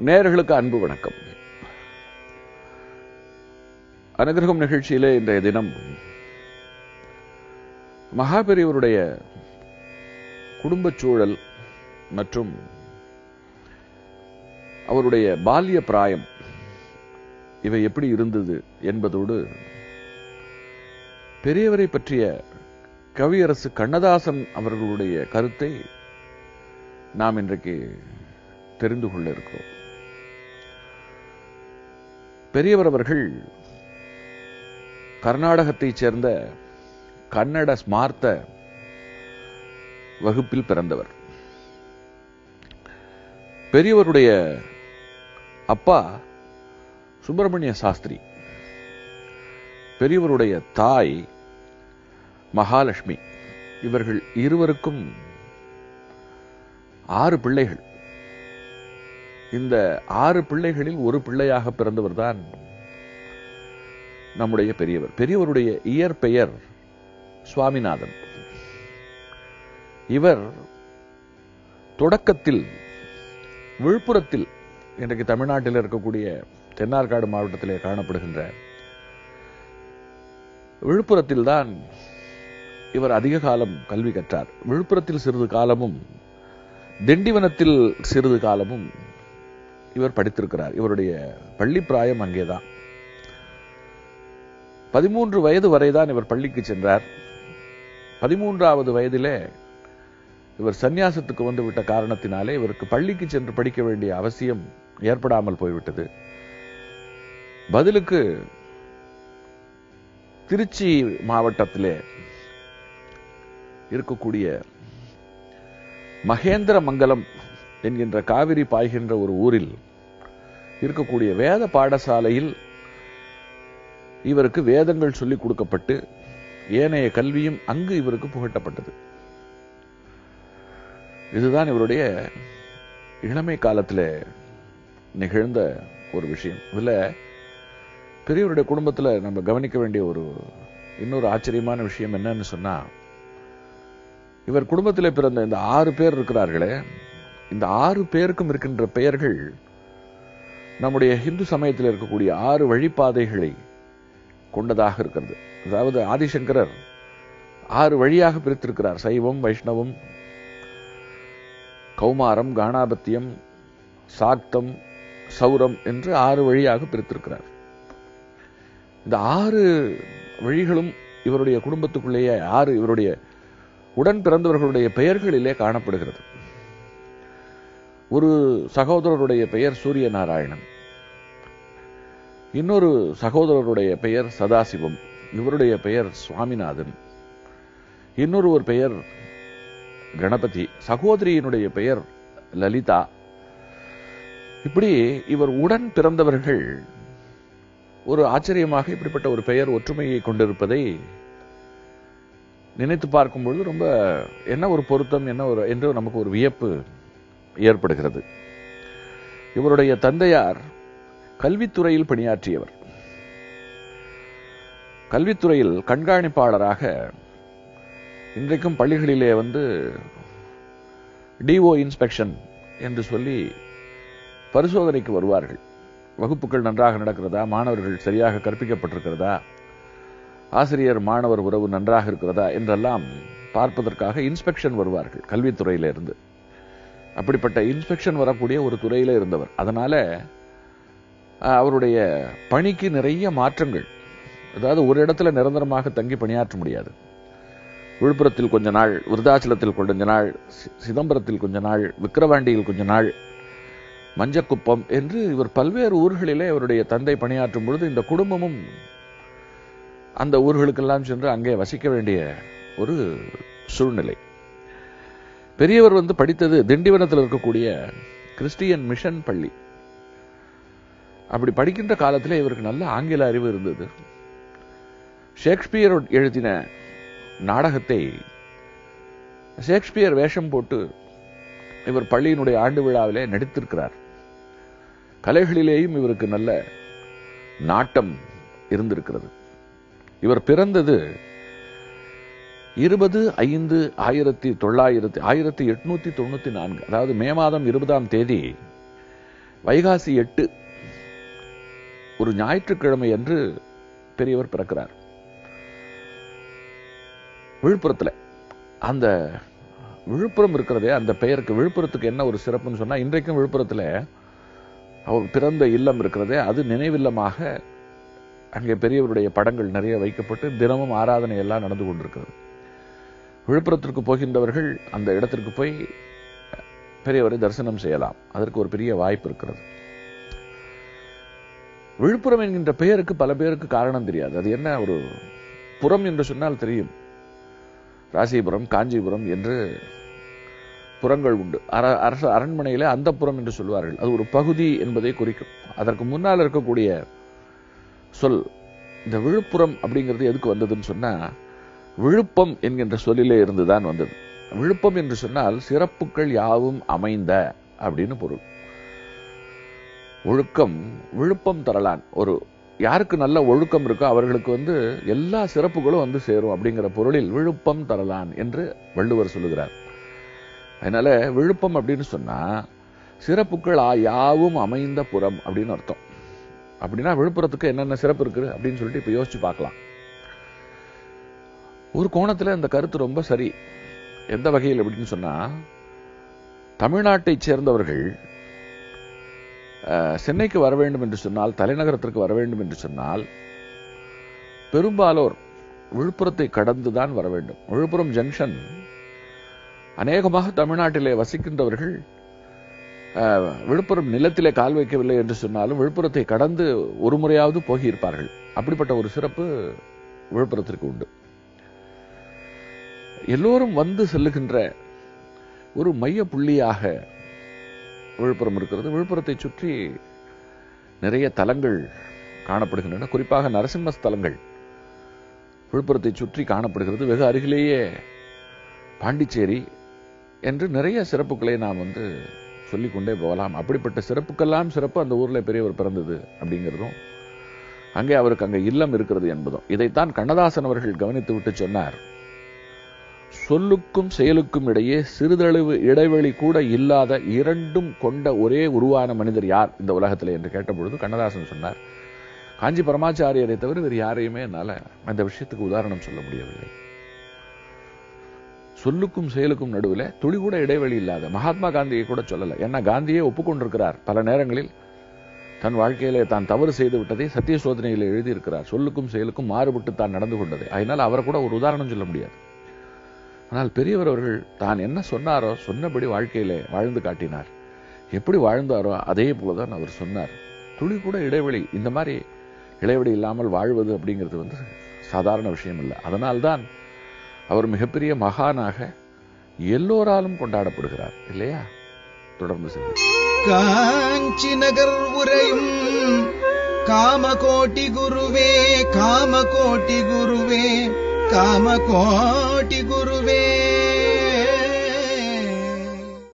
நேயர்களுக்கு அன்பு வணக்கம். அனுகிரகம் நிகழ்ச்சியிலே இன்றைய தினம் மகாபெரியவருடைய குடும்பச் சூழல் மற்றும் அவருடைய பால்ய பிராயம் இவை எப்படி இருந்தது என்பதோடு பெரியவரை பற்றிய கவியரசு கண்ணதாசன் அவர்களுடைய கருத்தை நாம் இன்றைக்கு தெரிந்து கொள்ள இருக்கிறோம். பெரியவர் அவர்கள் கர்நாடகத்தைச் சேர்ந்த கன்னட ஸ்மார்த்த வகுப்பில் பிறந்தவர். பெரியவருடைய அப்பா சுப்பிரமணிய சாஸ்திரி, பெரியவருடைய தாய் மகாலட்சுமி. இவர்கள் இருவருக்கும் 6 பிள்ளைகள். இந்த 6 பிள்ளைகளில் ஒரு பிள்ளையாக பிறந்தவர் தான் நம்முடைய பெரியவர். பெரியவருடைய இயற்பெயர் சுவாமிநாதன். இவர் தொடக்கத்தில் விழுப்புரத்தில், இன்றைக்கு தமிழ்நாட்டில் இருக்கக்கூடிய தென்னார்காடு மாவட்டத்திலே காணப்படுகின்ற விழுப்புரத்தில் தான் இவர் அதிக காலம் கல்வி கற்றார். விழுப்புரத்தில் சிறிது காலமும் திண்டிவனத்தில் சிறிது காலமும் இவர் படித்திருக்கிறார். இவருடைய பள்ளி பிராயம் அங்கேதான். 13 வயது வரைதான் இவர் பள்ளிக்கு சென்றார். 13வது வயதிலே இவர் சந்நியாசத்துக்கு வந்துவிட்ட காரணத்தினாலே இவருக்கு பள்ளிக்கு சென்று படிக்க வேண்டிய அவசியம் ஏற்படாமல் போய்விட்டது. பதிலுக்கு திருச்சி மாவட்டத்திலே இருக்கக்கூடிய மகேந்திரமங்கலம் என்கின்ற காவிரி பாய்கின்ற ஒரு ஊரில் இருக்கக்கூடிய வேத பாடசாலையில் இவருக்கு வேதங்கள் சொல்லிக் கொடுக்கப்பட்டு ஏனைய கல்வியும் அங்கு இவருக்கு புகட்டப்பட்டது. இதுதான் இவருடைய இளமை காலத்தில் நிகழ்ந்த ஒரு விஷயம். இதுல பெரியவருடைய குடும்பத்தில் நம்ம கவனிக்க வேண்டிய இன்னொரு ஆச்சரியமான விஷயம் என்னன்னு சொன்னா, இவர் குடும்பத்தில் பிறந்த இந்த 6 பேர் இருக்கிறார்களே, இந்த 6 பேருக்கும் இருக்கின்ற பெயர்கள் நம்முடைய இந்து சமயத்தில் இருக்கக்கூடிய 6 வழிபாதைகளை கொண்டதாக இருக்கிறது. அதாவது ஆதிசங்கரர் 6 வழியாக பிரித்திருக்கிறார். சைவம், வைஷ்ணவம், கௌமாரம், காணாபத்தியம், சாக்தம், சௌரம் என்று 6 வழியாக பிரித்திருக்கிறார். இந்த 6 வழிகளும் இவருடைய குடும்பத்துக்குள்ளேயே 6 இவருடைய உடன் பிறந்தவர்களுடைய பெயர்களிலே காணப்படுகிறது. ஒரு சகோதரருடைய பெயர் சூரிய நாராயணன், இன்னொரு சகோதரருடைய பெயர் சதாசிவம், இவருடைய பெயர் சுவாமிநாதன், இன்னொரு பெயர் கணபதி, சகோதரியினுடைய பெயர் லலிதா. இப்படி இவர் உடன் பிறந்தவர்கள் ஒரு ஆச்சரியமாக இப்படிப்பட்ட ஒரு பெயர் ஒற்றுமையை கொண்டிருப்பதை நினைத்து பார்க்கும் பொழுது ரொம்ப என்ன ஒரு பொருத்தம், என்று நமக்கு ஒரு வியப்பு ஏற்படுகிறது. இவருடைய தந்தையார் கல்வித்துறையில் பணியாற்றியவர். கல்வித்துறையில் கண்காணிப்பாளராக இன்றைக்கும் பள்ளிகளிலே டிஓ இன்ஸ்பெக்ஷன் என்று சொல்லி பரிசோதனைக்கு வருவார்கள். வகுப்புகள் நன்றாக நடக்கிறதா, மாணவர்கள் சரியாக கற்பிக்கப்பட்டிருக்கிறதா, ஆசிரியர் மாணவர் உறவு நன்றாக இருக்கிறதா என்றெல்லாம் பார்ப்பதற்காக இன்ஸ்பெக்ஷன் வருவார்கள் கல்வித்துறையிலிருந்து. அப்படிப்பட்ட இன்ஸ்பெக்ஷன் வரக்கூடிய ஒரு துறையில இருந்தவர். அதனால அவருடைய பணிக்கு நிறைய மாற்றங்கள். அதாவது ஒரு இடத்துல நிரந்தரமாக தங்கி பணியாற்ற முடியாது. விழுப்புரத்தில் கொஞ்ச நாள், விருதாச்சலத்தில் கொஞ்ச நாள், சிதம்பரத்தில் கொஞ்ச நாள், விக்கிரவாண்டியில் கொஞ்ச நாள், மஞ்சக்குப்பம் என்று இவர் பல்வேறு ஊர்களிலே அவருடைய தந்தை பணியாற்றும் பொழுது இந்த குடும்பமும் அந்த ஊர்களுக்கெல்லாம் சென்று அங்கே வசிக்க வேண்டிய ஒரு சூழ்நிலை. பெரியவர் படித்தது திண்டிவனத்தில் இருக்கக்கூடிய கிறிஸ்டியன் மிஷன் பள்ளி. அப்படி படிக்கின்ற காலத்தில் இவருக்கு நல்ல ஆங்கில அறிவு இருந்தது. ஷேக்ஸ்பியர் எழுதின நாடகத்தை ஷேக்ஸ்பியர் வேஷம் போட்டு இவர் பள்ளியினுடைய ஆண்டு விழாவிலே நடித்திருக்கிறார். கலைகளிலேயும் இவருக்கு நல்ல நாட்டம் இருந்திருக்கிறது. இவர் பிறந்தது 20/5/1894, அதாவது மே மாதம் 20ஆம் தேதி வைகாசி 8 ஒரு ஞாயிற்றுக்கிழமை அன்று பெரியவர் பிறக்கிறார். விழுப்புரத்தில். அந்த விழுப்புரம் இருக்கிறதே, அந்த பெயருக்கு விழுப்புரத்துக்கு என்ன ஒரு சிறப்புன்னு சொன்னா, இன்றைக்கும் விழுப்புரத்தில் அவர் பிறந்த இல்லம் இருக்கிறதே, அது நினைவில்லமாக அங்கே பெரியவருடைய படங்கள் நிறைய வைக்கப்பட்டு தினமும் ஆராதனை எல்லாம் நடந்து கொண்டிருக்கிறது. விழுப்புரத்திற்கு போகின்றவர்கள் அந்த இடத்திற்கு போய் பெரியவரை தரிசனம் செய்யலாம். அதற்கு ஒரு பெரிய வாய்ப்பு இருக்கிறது. விழுப்புரம் என்கின்ற பெயருக்கு பல பேருக்கு காரணம் தெரியாது. அது என்ன ஒரு புறம் என்று சொன்னால் தெரியும். ராசிபுரம், காஞ்சிபுரம் என்று புறங்கள் உண்டு. அரசு அரண்மனையில அந்த புறம் என்று சொல்வார்கள். அது ஒரு பகுதி என்பதை குறிக்கும். அதற்கு முன்னால் இருக்கக்கூடிய சொல் இந்த விழுப்புரம் அப்படிங்கிறது எதுக்கு வந்ததுன்னு சொன்னா, விழுப்பம் என்கின்ற சொல்லிலே இருந்துதான் வந்தது. விழுப்பம் என்று சொன்னால் சிறப்புகள் யாவும் அமைந்த அப்படின்னு பொருள். ஒழுக்கம் விழுப்பம் தரலான். ஒரு யாருக்கு நல்ல ஒழுக்கம் இருக்கோ அவர்களுக்கு எல்லா சிறப்புகளும் சேரும் அப்படிங்கிற பொருளில் விழுப்பம் தரலான் என்று வள்ளுவர் சொல்லுகிறார். அதனால விழுப்பம் அப்படின்னு சொன்னா சிறப்புகள் யாவும் அமைந்த புறம் அப்படின்னு அர்த்தம். அப்படின்னா விழுப்புரத்துக்கு என்னென்ன சிறப்பு இருக்குது அப்படின்னு சொல்லிட்டு இப்ப யோசிச்சு பார்க்கலாம். ஒரு கோணத்துல இந்த கருத்து ரொம்ப சரி. எந்த வகையில் அப்படின்னு சொன்னா, தமிழ்நாட்டை சேர்ந்தவர்கள் சென்னைக்கு வர வேண்டும் என்று சொன்னால், தலைநகரத்திற்கு வர வேண்டும் என்று சொன்னால் பெரும்பாலோர் விழுப்புரத்தை கடந்துதான் வர வேண்டும். விழுப்புரம் ஜங்ஷன் அநேகமாக தமிழ்நாட்டிலே வசிக்கின்றவர்கள் விழுப்புரம் நிலத்திலே கால் வைக்கவில்லை என்று சொன்னாலும் விழுப்புரத்தை கடந்து ஒரு முறையாவது போகியிருப்பார்கள். அப்படிப்பட்ட ஒரு சிறப்பு விழுப்புரத்திற்கு உண்டு. எல்லோரும் வந்து செல்லுகின்ற ஒரு மைய புள்ளியாக விழுப்புரம் இருக்கிறது. விழுப்புரத்தை சுற்றி நிறைய தலங்கள் காணப்படுகின்றன. குறிப்பாக நரசிம்ம ஸ்தலங்கள் விழுப்புரத்தை சுற்றி காணப்படுகிறது. வெகு அருகிலேயே பாண்டிச்சேரி என்று நிறைய சிறப்புகளை நாம் சொல்லிக்கொண்டே போகலாம். அப்படிப்பட்ட சிறப்புக்கெல்லாம் சிறப்பு அந்த ஊர்ல பெரியவர் பிறந்தது அப்படிங்கிறதும், அங்கே அவருக்கு அங்கே இல்லம் இருக்கிறது என்பதும். இதைத்தான் கண்ணதாசன் அவர்கள் கவனித்து விட்டு சொன்னார், சொல்லுக்கும் செயலுக்கும் இடையே சிறிதளவு இடைவெளி கூட இல்லாத இரண்டும் கொண்ட ஒரே உருவான மனிதர் யார் இந்த உலகத்தில் என்று கேட்டபொழுது கண்ணதாசன் சொன்னார், காஞ்சி பரமாச்சாரியரை தவிர வேறு யாரையுமே என்னால அந்த விஷயத்துக்கு உதாரணம் சொல்ல முடியவில்லை. சொல்லுக்கும் செயலுக்கும் நடுவில் துளி கூட இடைவெளி இல்லாத. மகாத்மா காந்தியை கூட சொல்லல. ஏன்னா காந்தியே ஒப்புக்கொண்டிருக்கிறார். பல நேரங்களில் தன் வாழ்க்கையிலே தான் தவறு செய்து விட்டதை சத்திய சோதனையில் எழுதியிருக்கிறார். சொல்லுக்கும் செயலுக்கும் மாறுபட்டு தான் நடந்து கொண்டது. அதனால் அவரை கூட ஒரு உதாரணம் சொல்ல முடியாது. ஆனால் பெரியவர் அவர்கள் தான் என்ன சொன்னாரோ சொன்னபடி வாழ்க்கையிலே வாழ்ந்து காட்டினார். எப்படி வாழ்ந்தாரோ அதே போலதான் அவர் சொன்னார். துளி கூட இடைவெளி, இந்த மாதிரி இடைவெளி இல்லாமல் வாழ்வது அப்படிங்கிறது சாதாரண விஷயம் இல்லை. அதனால்தான் அவர் மிகப்பெரிய மகானாக எல்லோராலும் கொண்டாடப்படுகிறார் இல்லையா? தொடர்ந்து செல்லும். காஞ்சி நகர் உரையும் காமகோட்டி குருவே, காமகோட்டி குருவே, காமகோட்டி குருவே.